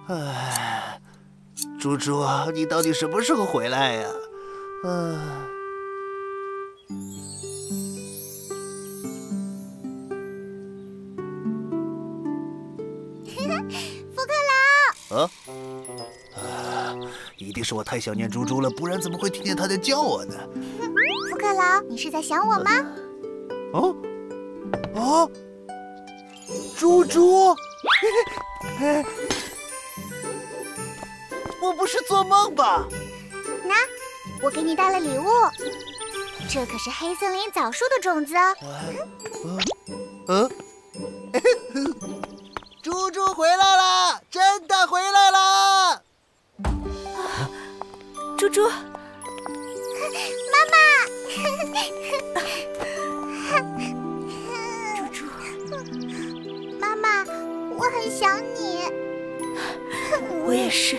唉，猪猪，你到底什么时候回来呀？ 福克劳！ 一定是我太想念猪猪了，不然怎么会听见它在叫我呢？ 福克劳，你是在想我吗？ 猪猪，我不是做梦吧？ 那，我给你带了礼物，这可是黑森林枣树的种子哦。 猪猪回来了，真的回来了！ 猪猪， 妈妈， 猪猪， 妈妈，我很想你。 我也是。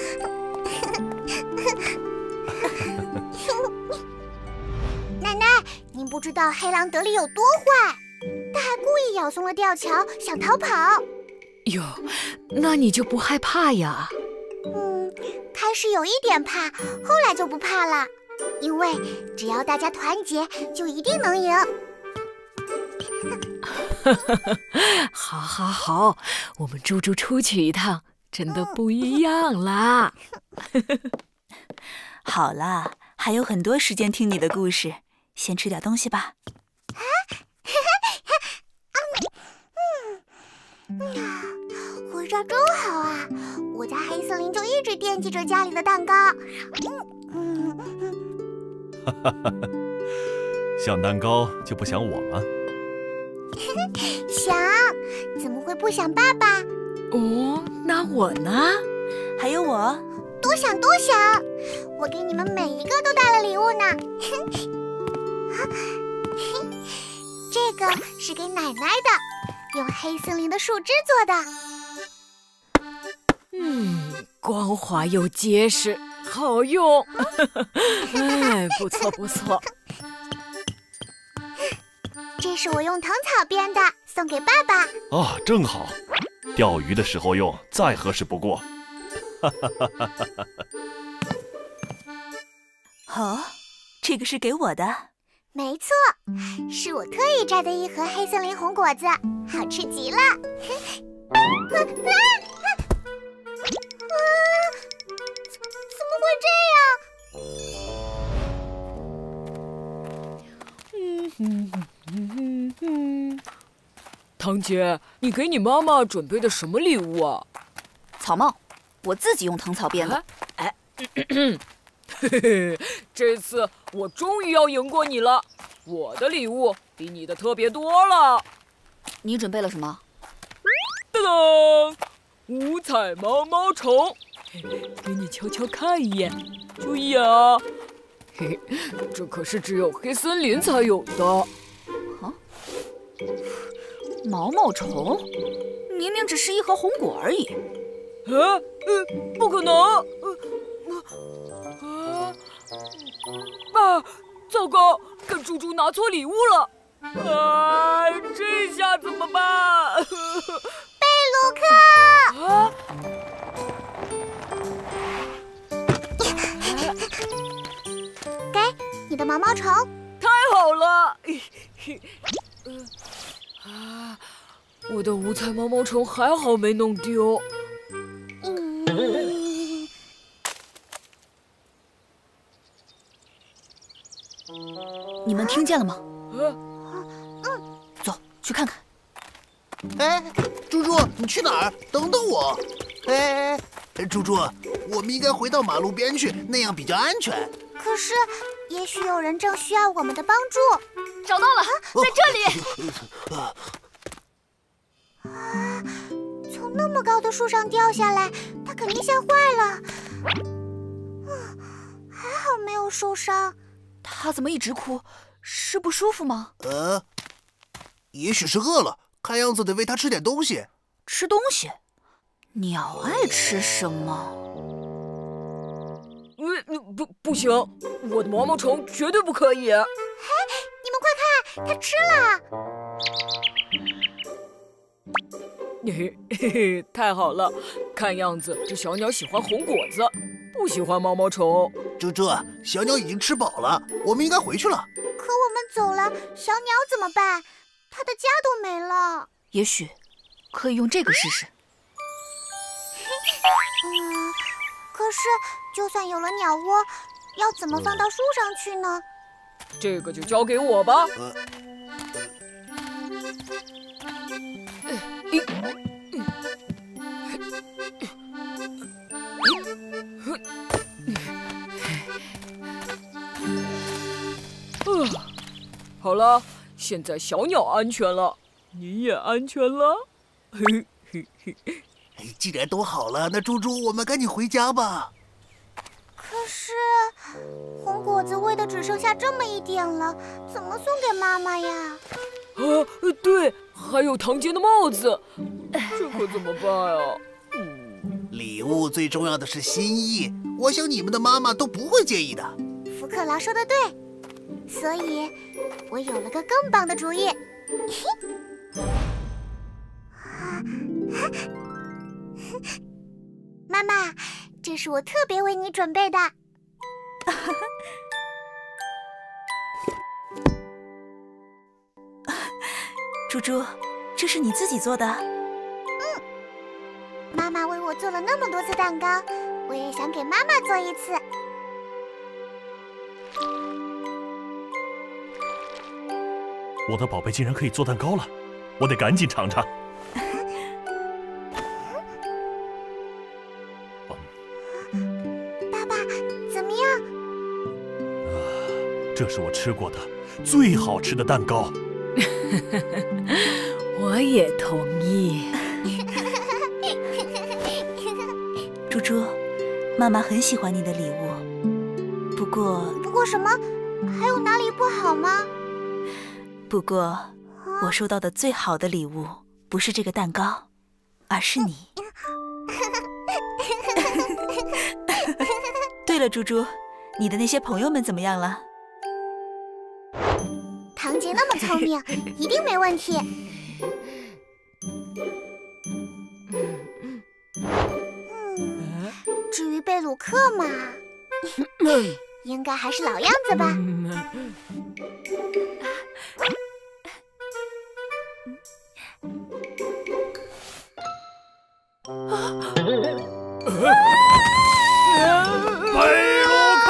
奶奶，您不知道黑狼德里有多坏，他还故意咬松了吊桥，想逃跑。 哟，那你就不害怕呀？ 开始有一点怕，后来就不怕了，因为只要大家团结，就一定能赢。 好，好，好，我们猪猪出去一趟，真的不一样啦。好啦，还有很多时间听你的故事，先吃点东西吧。 回家真好啊！我在黑森林就一直惦记着家里的蛋糕。 想蛋糕就不想我吗？ 想，怎么会不想爸爸？ 哦，那我呢？还有我， 多想多想，我给你们每一个都带了礼物呢。这个是给奶奶的，用黑森林的树枝做的。 光滑又结实，好用。哎，不错不错。 这是我用藤草编的，送给爸爸。 哦，正好，钓鱼的时候用，再合适不过。 哦，这个是给我的。 没错，是我特意摘的一盒黑森林红果子，好吃极了。怎么会这样？堂姐，你给你妈妈准备的什么礼物啊？ 草帽，我自己用藤草编的。 嘿嘿，这次我终于要赢过你了。我的礼物比你的特别多了。 你准备了什么？ 当当，五彩毛毛虫，给你悄悄看一眼，注意啊！嘿嘿，这可是只有黑森林才有的。 啊？毛毛虫？明明只是一盒红果而已。 不可能！糟糕，跟猪猪拿错礼物了！这下怎么办？ 贝鲁克！给你的毛毛虫。 太好了！我的五彩毛毛虫还好没弄丢。 你们听见了吗？走去看看。 哎，猪猪，你去哪儿？等等我！哎，猪猪，我们应该回到马路边去，那样比较安全。 可是，也许有人正需要我们的帮助。 找到了，在这里。 从那么高的树上掉下来，他肯定吓坏了。还好没有受伤。 他怎么一直哭？是不舒服吗？ 也许是饿了，看样子得喂他吃点东西。 吃东西？鸟爱吃什么？ 不行，我的毛毛虫绝对不可以。 你们快看，它吃了。 嘿嘿，太好了！看样子这小鸟喜欢红果子，不喜欢毛毛虫。 猪猪，小鸟已经吃饱了，我们应该回去了。 可我们走了，小鸟怎么办？它的家都没了。 也许可以用这个试试。 可是就算有了鸟窝，要怎么放到树上去呢？ 这个就交给我吧。好了，现在小鸟安全了，你也安全了。 既然都好了，那猪猪，我们赶紧回家吧。 可是红果子喂的只剩下这么一点了，怎么送给妈妈呀？ 对，还有堂姐的帽子，这可怎么办呀？ 礼物最重要的是心意，我想你们的妈妈都不会介意的。 福克劳说的对，所以我有了个更棒的主意。妈妈，这是我特别为你准备的。 猪猪，这是你自己做的？ 妈妈为我做了那么多次蛋糕，我也想给妈妈做一次。 我的宝贝竟然可以做蛋糕了，我得赶紧尝尝。 爸爸，怎么样？ 这是我吃过的最好吃的蛋糕。 我也同意。 猪猪，妈妈很喜欢你的礼物，不过什么？还有哪里不好吗？ 不过，我收到的最好的礼物不是这个蛋糕，而是你。对了，猪猪，你的那些朋友们怎么样了？ 堂姐那么聪明，一定没问题。至于贝鲁克嘛，应该还是老样子吧。 贝鲁克！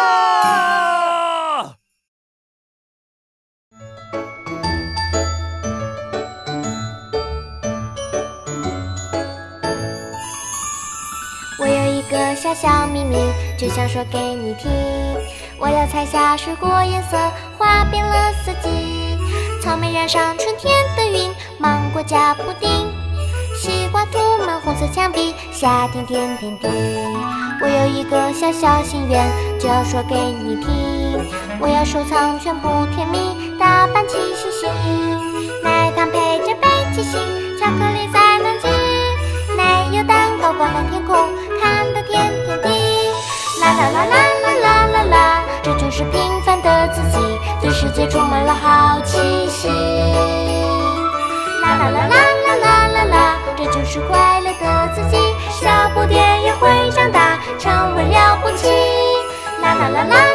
我有一个小小秘密，只想说给你听。我要采下水果颜色，画遍了四季。草莓染上春天的云，芒果加布丁，西瓜涂满红色墙壁，夏天甜甜地。我有一个小小心愿，就要说给你听。我要收藏全部甜蜜，打扮起星星，奶糖配着北极星，巧克力在南极，奶油蛋糕挂满天空，看得甜甜地。啦啦啦啦啦啦啦啦，这就是平凡的自己，对世界充满了好奇心。啦啦啦啦啦啦啦啦，这就是快乐的自己，小不点也会长大，成为了不起。啦啦啦啦。